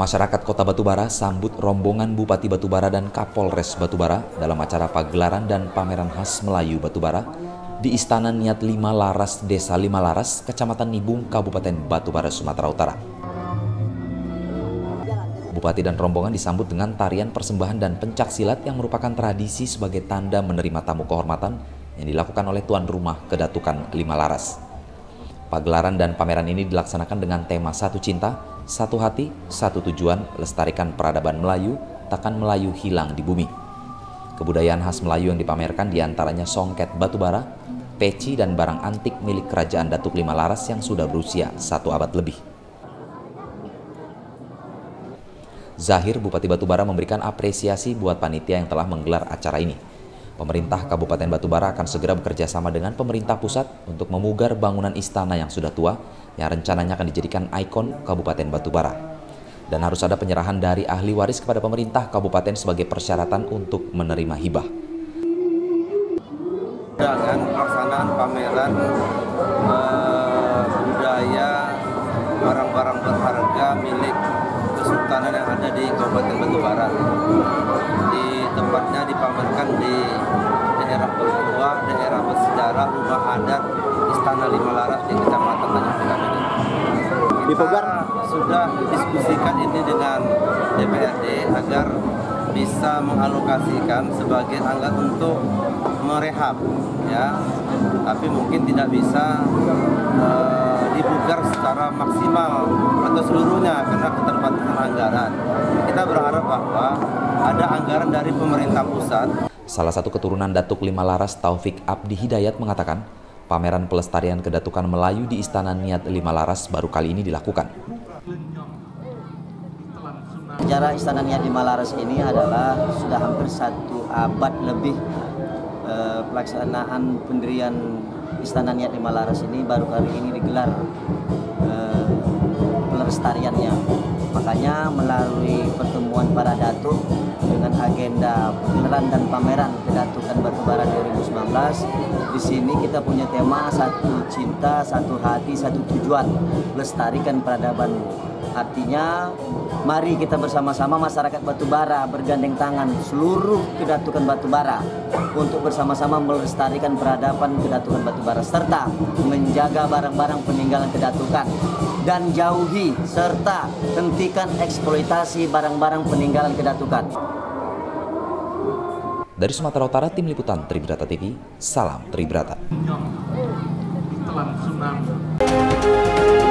Masyarakat Kota Batubara sambut rombongan Bupati Batubara dan Kapolres Batubara dalam acara pagelaran dan pameran khas Melayu Batubara di Istana Niat Lima Laras, Desa Lima Laras, Kecamatan Nibung, Kabupaten Batubara, Sumatera Utara. Bupati dan rombongan disambut dengan tarian persembahan dan pencak silat yang merupakan tradisi sebagai tanda menerima tamu kehormatan yang dilakukan oleh tuan rumah Kedatukan Lima Laras. Pagelaran dan pameran ini dilaksanakan dengan tema Satu Cinta, Satu Hati, Satu Tujuan, lestarikan peradaban Melayu, takkan Melayu hilang di bumi. Kebudayaan khas Melayu yang dipamerkan diantaranya songket batubara, peci, dan barang antik milik Kerajaan Datuk Lima Laras yang sudah berusia 1 abad lebih. Zahir, Bupati Batubara, memberikan apresiasi buat panitia yang telah menggelar acara ini. Pemerintah Kabupaten Batubara akan segera bekerja sama dengan pemerintah pusat untuk memugar bangunan istana yang sudah tua yang rencananya akan dijadikan ikon Kabupaten Batubara. Dan harus ada penyerahan dari ahli waris kepada pemerintah kabupaten sebagai persyaratan untuk menerima hibah. Dengan pelaksanaan pameran budaya barang-barang berharga milik Kesultanan yang ada di Kabupaten Batubara. Di tempatnya dipamerkan di daerah tertua, daerah bersejarah, rumah adat Istana Lima Laras di Kecamatan Tanjung Pinang ini. Kita sudah diskusikan ini dengan DPRD agar bisa mengalokasikan sebagian anggaran untuk merehab, ya, tapi mungkin tidak bisa dibugar secara maksimal atau seluruhnya karena keterbatasan anggaran. Kita berharap bahwa ada anggaran dari pemerintah pusat. Salah satu keturunan Datuk Lima Laras, Taufik Abdi Hidayat, mengatakan pameran pelestarian kedatukan Melayu di Istana Niat Lima Laras baru kali ini dilakukan. Sejarah Istana Niat Lima Laras ini adalah sudah hampir 1 abad lebih. Pelaksanaan pendirian Istana Niat Lima Laras ini baru kali ini digelar pelestariannya. Makanya melalui pertemuan para datuk dengan agenda pagelaran dan pameran Kedatukan Batubara 2019, di sini kita punya tema Satu Cinta, Satu Hati, Satu Tujuan, lestarikan peradaban. Artinya, mari kita bersama-sama masyarakat Batubara bergandeng tangan seluruh Kedatukan Batubara untuk bersama-sama melestarikan peradaban Kedatukan Batubara serta menjaga barang-barang peninggalan Kedatukan dan jauhi serta hentikan eksploitasi barang-barang peninggalan Kedatukan. Dari Sumatera Utara, Tim Liputan Tribrata TV, salam Tribrata.